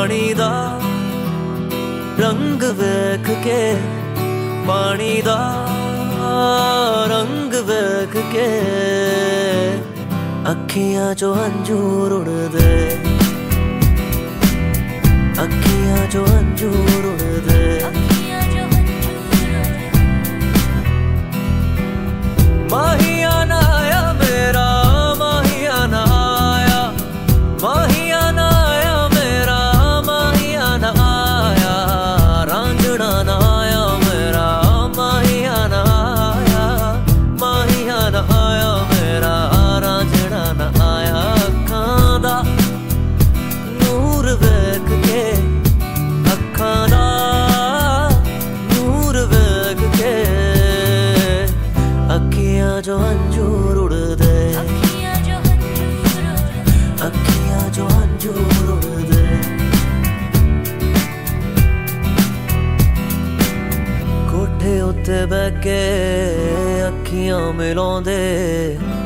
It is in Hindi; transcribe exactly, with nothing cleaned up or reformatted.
पानी दा रंग वेख के, पानी दा रंग वेख के अखियां चो हंजूर उड़दे, अखियां चो हंजूर उड़दे। माहिया ना आया मेरा, माहिया ना आया, माहिया ना आया मेरा, माहिया ना आया, रांझना ना आया मेरा, माहिया ना आया, माहिया ना आया मेरा, रांझना ना आया। अखां दा नूर वेख के, अखां दा नूर वेख के अखियां जो हंजूर उड़दे, अखियां जो हंजूर उड़दे। कोठे उत्ते बैठ के अखियां मिलाउंदे,